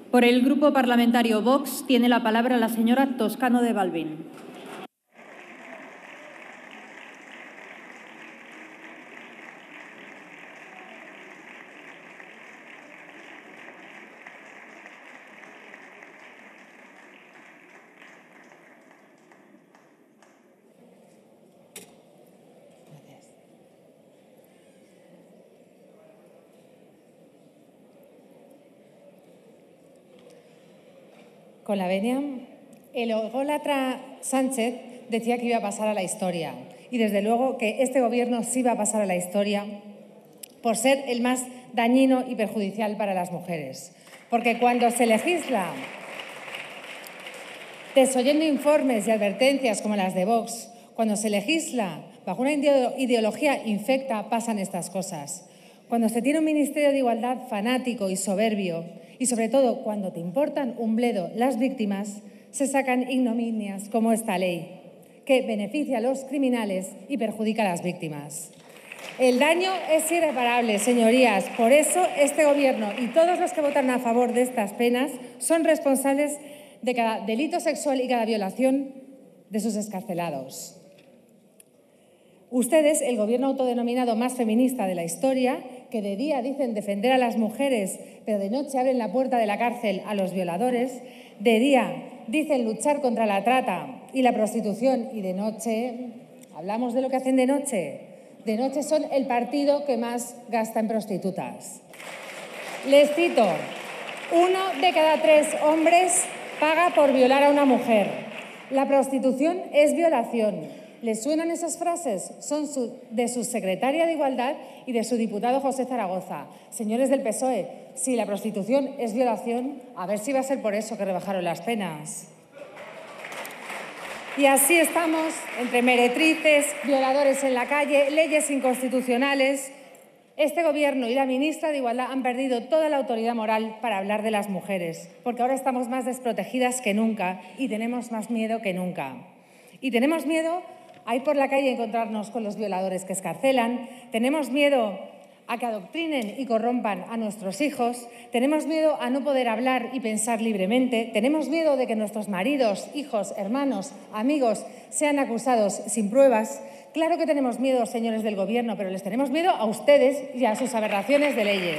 Por el Grupo Parlamentario Vox tiene la palabra la señora Toscano de Balbín. Con la venia, el ególatra Sánchez decía que iba a pasar a la historia. Y desde luego que este Gobierno sí va a pasar a la historia por ser el más dañino y perjudicial para las mujeres. Porque cuando se legisla desoyendo informes y advertencias como las de Vox, cuando se legisla bajo una ideología infecta, pasan estas cosas. Cuando se tiene un Ministerio de Igualdad fanático y soberbio, y sobre todo cuando te importan un bledo las víctimas, se sacan ignominias como esta ley, que beneficia a los criminales y perjudica a las víctimas. El daño es irreparable, señorías. Por eso este Gobierno y todos los que votan a favor de estas penas son responsables de cada delito sexual y cada violación de sus excarcelados. Ustedes, el Gobierno autodenominado más feminista de la historia, que de día dicen defender a las mujeres, pero de noche abren la puerta de la cárcel a los violadores, de día dicen luchar contra la trata y la prostitución y de noche, ¿hablamos de lo que hacen de noche? De noche son el partido que más gasta en prostitutas. Les cito, 1 de cada 3 hombres paga por violar a una mujer. La prostitución es violación. ¿Les suenan esas frases? Son de su secretaria de Igualdad y de su diputado José Zaragoza. Señores del PSOE, si la prostitución es violación, a ver si va a ser por eso que rebajaron las penas. Y así estamos, entre meretrices, violadores en la calle, leyes inconstitucionales. Este Gobierno y la ministra de Igualdad han perdido toda la autoridad moral para hablar de las mujeres, porque ahora estamos más desprotegidas que nunca y tenemos más miedo que nunca. Y tenemos miedo a ir por la calle y encontrarnos con los violadores que excarcelan, tenemos miedo a que adoctrinen y corrompan a nuestros hijos, tenemos miedo a no poder hablar y pensar libremente, tenemos miedo de que nuestros maridos, hijos, hermanos, amigos sean acusados sin pruebas. Claro que tenemos miedo, señores del Gobierno, pero les tenemos miedo a ustedes y a sus aberraciones de leyes.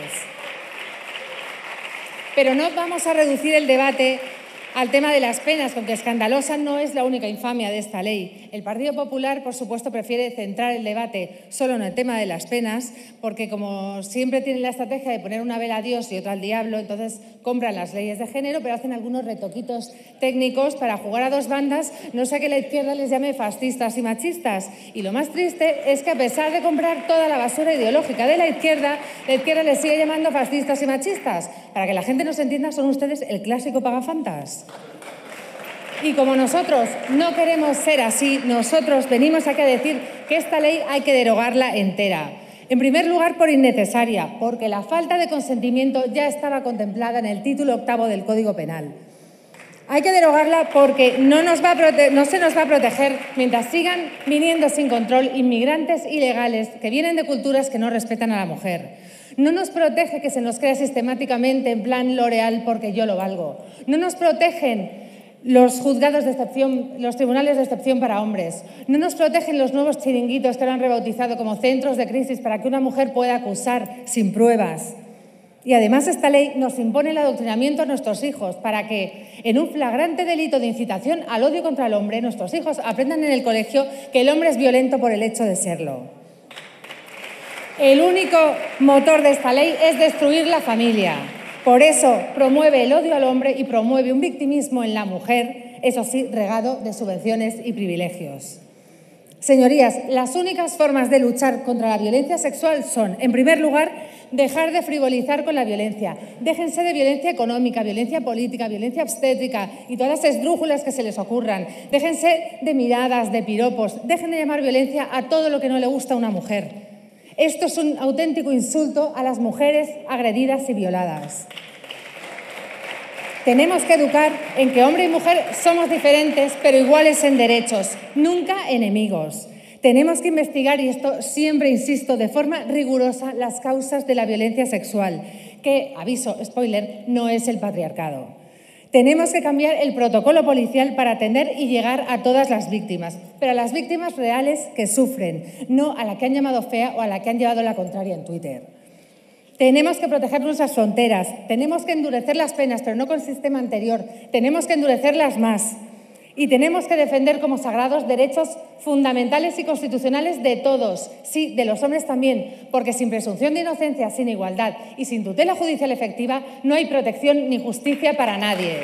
Pero no vamos a reducir el debate al tema de las penas, aunque escandalosa no es la única infamia de esta ley. El Partido Popular, por supuesto, prefiere centrar el debate solo en el tema de las penas, porque como siempre tienen la estrategia de poner una vela a Dios y otra al diablo, entonces compran las leyes de género, pero hacen algunos retoquitos técnicos para jugar a dos bandas, no sea que la izquierda les llame fascistas y machistas. Y lo más triste es que a pesar de comprar toda la basura ideológica de la izquierda les sigue llamando fascistas y machistas. Para que la gente nos entienda, son ustedes el clásico pagafantas. Y como nosotros no queremos ser así, nosotros venimos aquí a decir que esta ley hay que derogarla entera. En primer lugar, por innecesaria, porque la falta de consentimiento ya estaba contemplada en el título 8º del Código Penal. Hay que derogarla porque no se nos va a proteger mientras sigan viniendo sin control inmigrantes ilegales que vienen de culturas que no respetan a la mujer. No nos protege que se nos crea sistemáticamente en plan L'Oreal porque yo lo valgo. No nos protegen los juzgados de excepción, los tribunales de excepción para hombres. No nos protegen los nuevos chiringuitos que ahora han rebautizado como centros de crisis para que una mujer pueda acusar sin pruebas. Y además esta ley nos impone el adoctrinamiento a nuestros hijos para que en un flagrante delito de incitación al odio contra el hombre, nuestros hijos aprendan en el colegio que el hombre es violento por el hecho de serlo. El único motor de esta ley es destruir la familia. Por eso promueve el odio al hombre y promueve un victimismo en la mujer, eso sí, regado de subvenciones y privilegios. Señorías, las únicas formas de luchar contra la violencia sexual son, en primer lugar, dejar de frivolizar con la violencia. Déjense de violencia económica, violencia política, violencia obstétrica y todas las esdrújulas que se les ocurran. Déjense de miradas, de piropos. Dejen de llamar violencia a todo lo que no le gusta a una mujer. Esto es un auténtico insulto a las mujeres agredidas y violadas. Tenemos que educar en que hombre y mujer somos diferentes, pero iguales en derechos, nunca enemigos. Tenemos que investigar, y esto siempre insisto, de forma rigurosa, las causas de la violencia sexual. que, aviso, spoiler, no es el patriarcado. Tenemos que cambiar el protocolo policial para atender y llegar a todas las víctimas, pero a las víctimas reales que sufren, no a la que han llamado fea o a la que han llevado la contraria en Twitter. Tenemos que proteger nuestras fronteras, tenemos que endurecer las penas, pero no con el sistema anterior, tenemos que endurecerlas más. Y tenemos que defender como sagrados derechos fundamentales y constitucionales de todos, sí, de los hombres también, porque sin presunción de inocencia, sin igualdad y sin tutela judicial efectiva no hay protección ni justicia para nadie.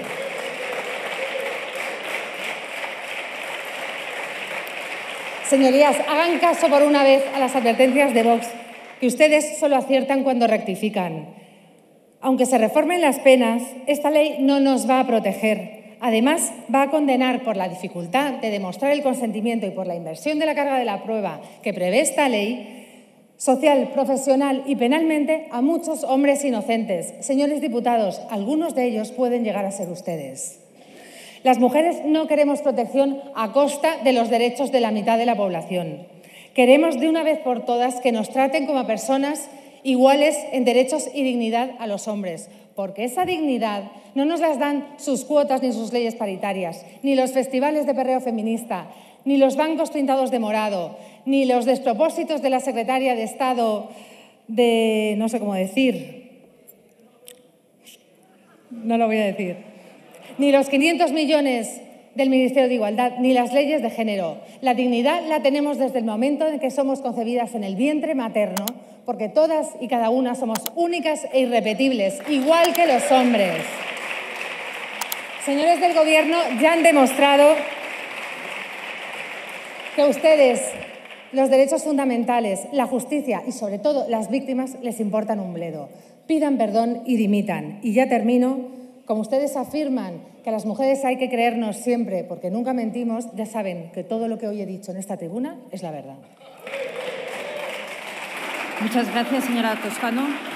Señorías, hagan caso por una vez a las advertencias de Vox, que ustedes solo aciertan cuando rectifican. Aunque se reformen las penas, esta ley no nos va a proteger. Además, va a condenar por la dificultad de demostrar el consentimiento y por la inversión de la carga de la prueba que prevé esta ley, social, profesional y penalmente, a muchos hombres inocentes. Señores diputados, algunos de ellos pueden llegar a ser ustedes. Las mujeres no queremos protección a costa de los derechos de la mitad de la población. Queremos de una vez por todas que nos traten como personas iguales en derechos y dignidad a los hombres, porque esa dignidad no nos las dan sus cuotas ni sus leyes paritarias, ni los festivales de perreo feminista, ni los bancos pintados de morado, ni los despropósitos de la secretaria de Estado de... no sé cómo decir. No lo voy a decir. Ni los 500 millones del Ministerio de Igualdad, ni las leyes de género. La dignidad la tenemos desde el momento en que somos concebidas en el vientre materno, porque todas y cada una somos únicas e irrepetibles, igual que los hombres. Señores del Gobierno, ya han demostrado que a ustedes los derechos fundamentales, la justicia y, sobre todo, las víctimas les importan un bledo. Pidan perdón y dimitan. Y ya termino. Como ustedes afirman que a las mujeres hay que creernos siempre porque nunca mentimos, ya saben que todo lo que hoy he dicho en esta tribuna es la verdad. Muchas gracias, señora Toscano.